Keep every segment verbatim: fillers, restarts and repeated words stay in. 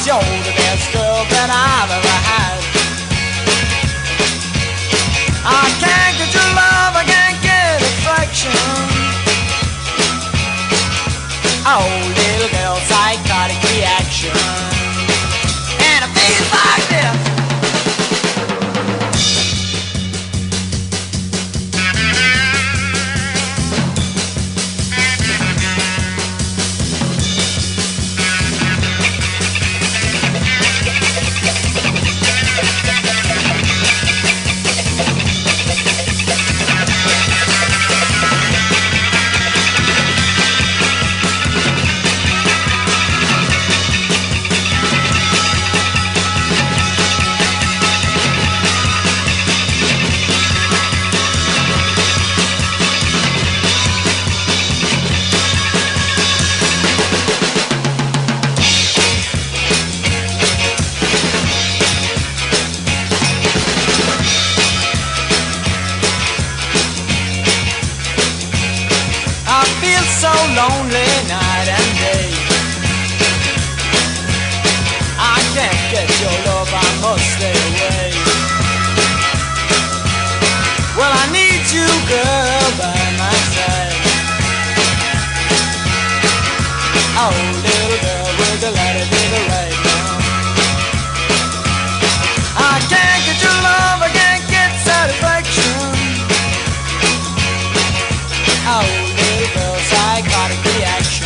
You're the best girl that I've ever had. I can't get your love, I can't get affection. Oh, little girl, psychotic reaction. And it feels like this. So lonely night and day. I can't get your love, I must stay away. Well, I need you, girl, by my side. Oh, little girl with the light of the right now. I can't get your love, I can't get satisfaction. Oh, little girl, psychotic reaction.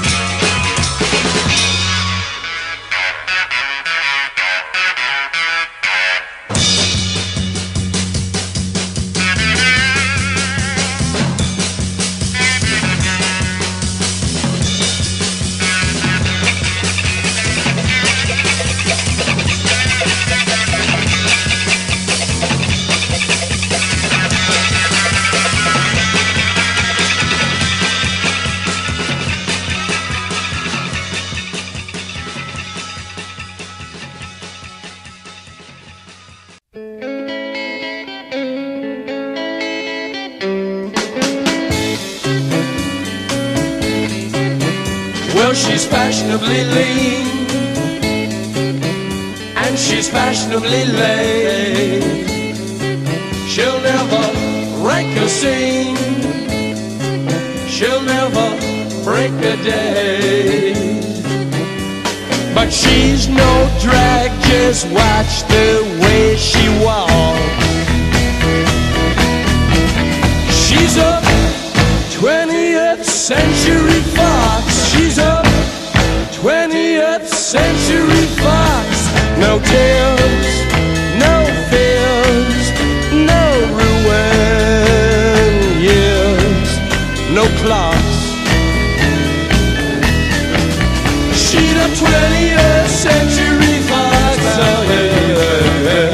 Well, she's fashionably lean, and she's fashionably late. She'll never rank a scene, she'll never break a day. But she's no drag, just watch the way she walks. She's a twentieth century fox. She's a twentieth century fox. No tears, no fears, no ruin years, no clocks. She's a twentieth century fox. Oh, yeah, yeah.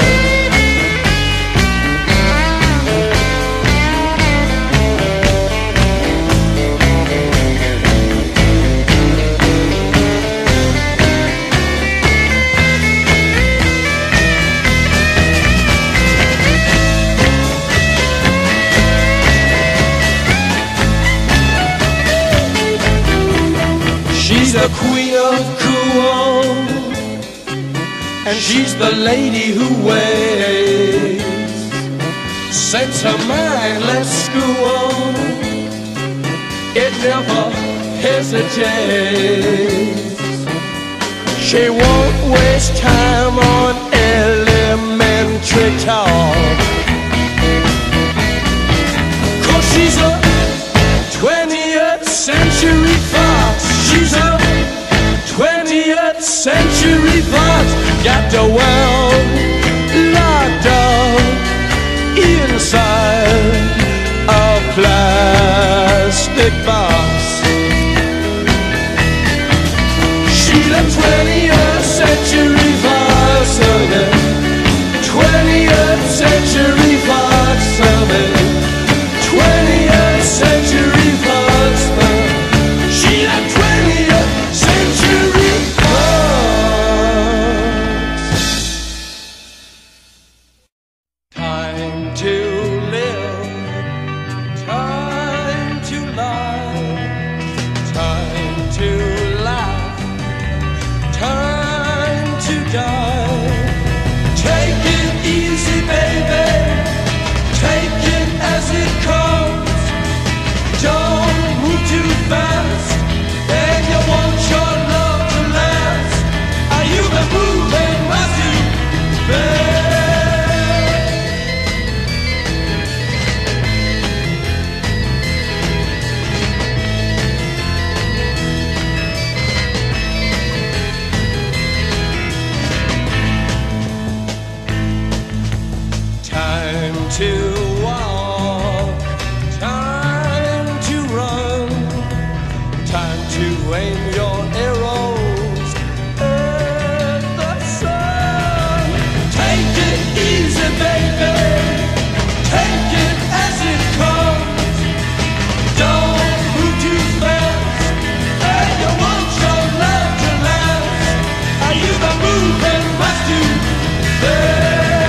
She's the queen of cool, and she's the lady who waits. Sets her mind, let's school. It never hesitates. She won't waste time on elementary talk, 'cause she's a twentieth century fox. She's a twentieth century fox. Got the world locked up inside a plastic box. She's a twentieth century fox. twentieth century fox. twentieth century fox. She's a twentieth century fox. Time to live, time to lie. to walk, time to run, time to aim your arrows at the sun. Take it easy, baby, take it as it comes. Don't move too fast, and you want your love to last. Are you the moving must do fast?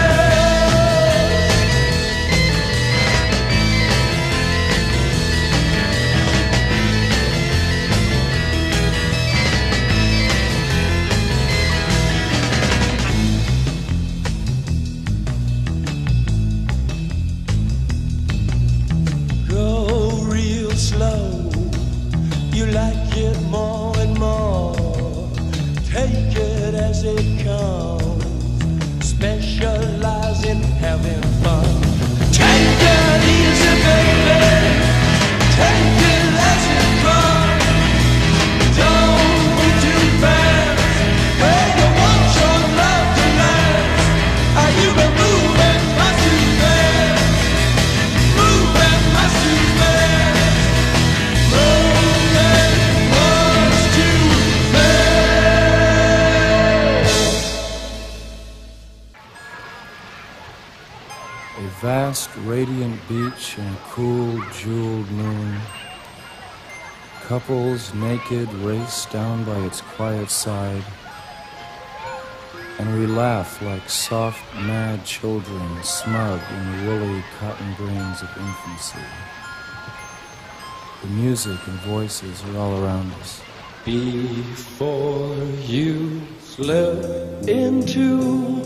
You like it more and more. Take it as it comes. Specialize in having fun. Take it easy, baby. Take it as it comes. Don't move too fast. Hey, you want your love to last. Are you been moving much too fast? Moving much too fast. A vast, radiant beach and a cool, jeweled moon. Couples naked race down by its quiet side, and we laugh like soft, mad children smug in the woolly cotton brains of infancy. The music and voices are all around us. Before you slip into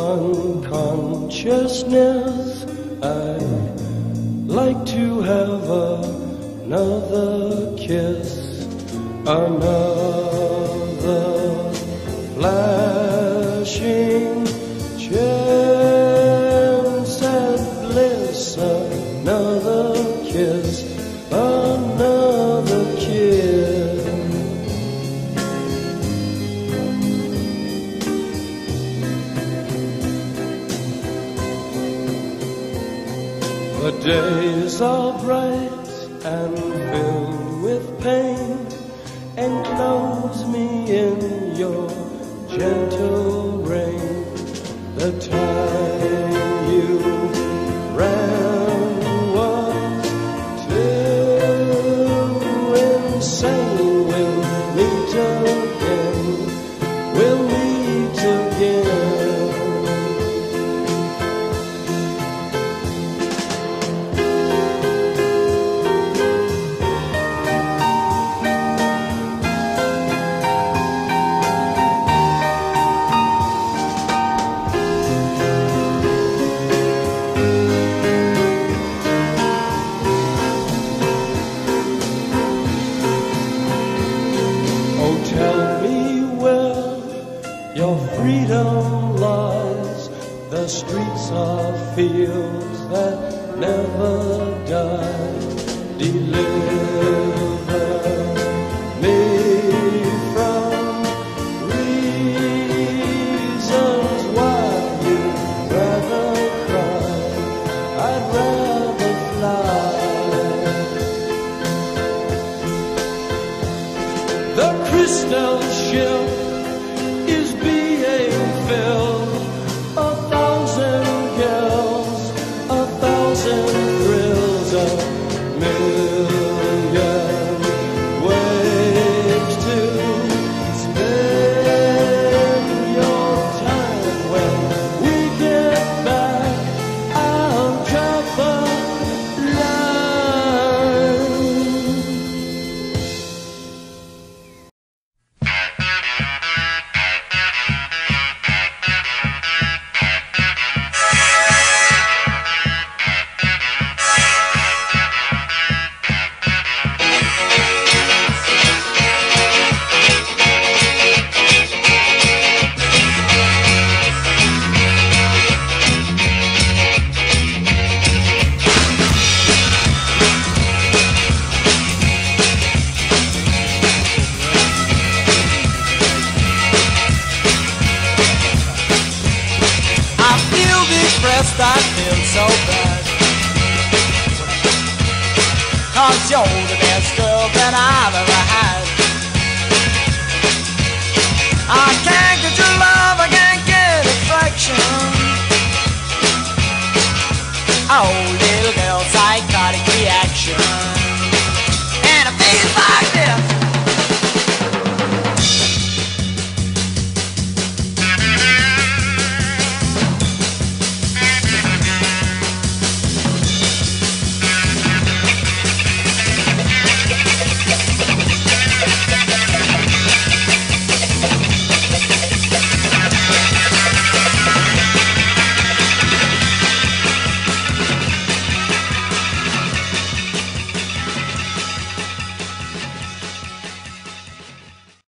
unconsciousness, I'd like to have another kiss, another flashing chance at bliss, another kiss, another kiss. The days are bright and filled with pain. Enclose me in your gentle rain. The time you ran was too insane. We'll meet again. We'll meet again. Freedom lies. The streets are fields that never die. Deliver me from reasons why you'd rather cry. I'd rather fly. The crystal ship is being filled. A thousand girls, a thousand thrills, a million West, I feel so bad. Cause you're the best girl that I've ever had. I can't get your love, I can't get affection. Oh,